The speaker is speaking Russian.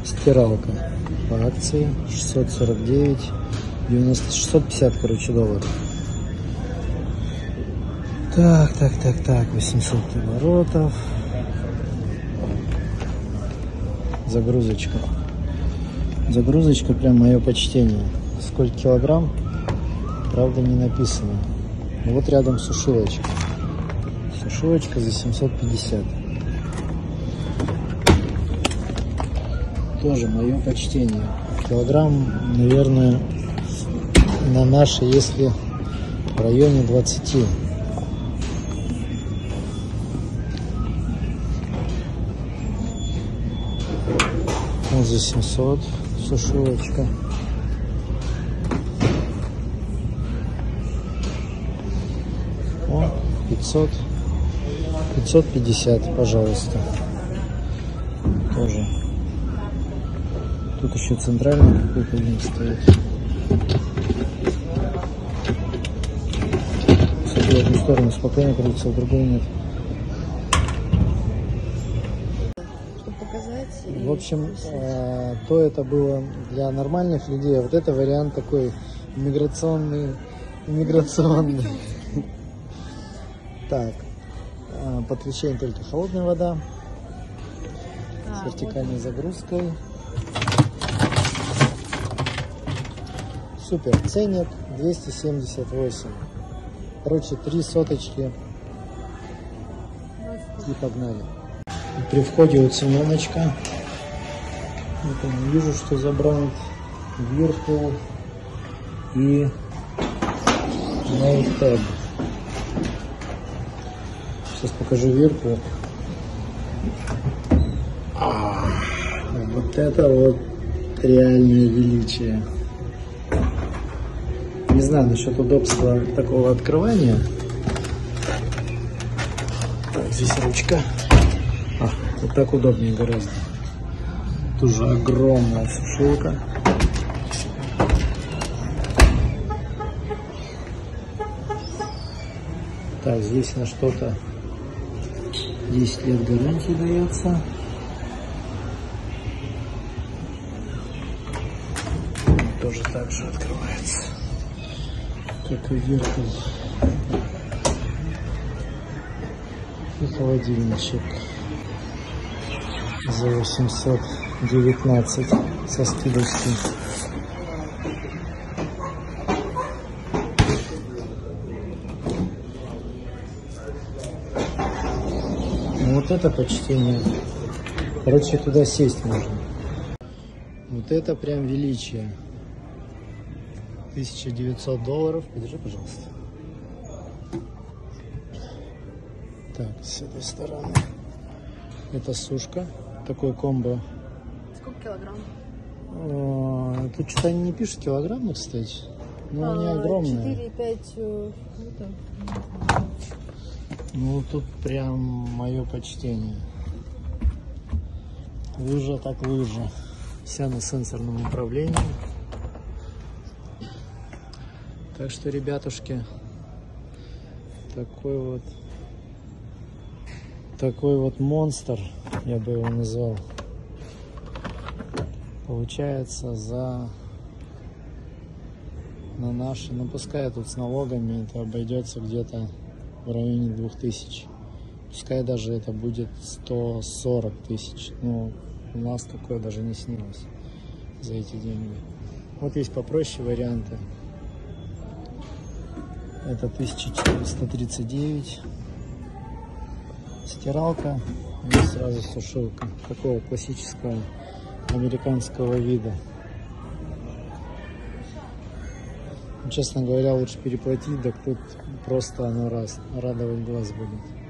Стиралка по акции 649,90, 650, короче, долларов. Так, 800 оборотов. Загрузочка. Загрузочка прям мое почтение. Сколько килограмм, правда, не написано. Но вот рядом сушилочка. Сушилочка за 750. Тоже мое почтение. Килограмм, наверное, на наши, если в районе 20. Вот за 700 сушилочка. О, 500. 550, пожалуйста. Тоже. Тут еще центральный какой-то один стоит. Кстати, в одну сторону спокойно крутится, в другую нет. Чтобы показать. В общем, то это было для нормальных людей, а вот это вариант такой иммиграционный. Так, подключение только холодная вода с вертикальной загрузкой. Супер, ценник 278. Короче, 3 соточки и погнали. При входе уцененочка. Вот я вижу, что за бренд Whirlpool и Maytag. Сейчас покажу Whirlpool. Вот это вот реальное величие. Не знаю насчет удобства такого открывания. Так, здесь ручка. Вот так удобнее гораздо. Тоже огромная сушилка. Так, здесь на что-то 10 лет гарантии дается. Тоже так же открывается, как и Whirlpool. И холодильничек за 819 со скидочкой. Вот это почтение. Короче, туда сесть можно. Вот это прям величие. $1900. Подержи, пожалуйста. Так, с этой стороны. Это сушка. Такой комбо. Сколько килограмм? Тут что-то не пишут килограммы, кстати. Но они огромные. 4-5. Ну, тут прям мое почтение. Лыжа так лыжа. Вся на сенсорном управлении. Так что, ребятушки, такой вот монстр, я бы его назвал, получается на наши, ну пускай тут с налогами это обойдется где-то в районе 2000, пускай даже это будет 140 тысяч, ну у нас такое даже не снилось за эти деньги. Вот есть попроще варианты. Это 1439. Стиралка и сразу сушилка. Такого классического американского вида. Честно говоря, лучше переплатить, так тут просто оно раз радовать глаз будет.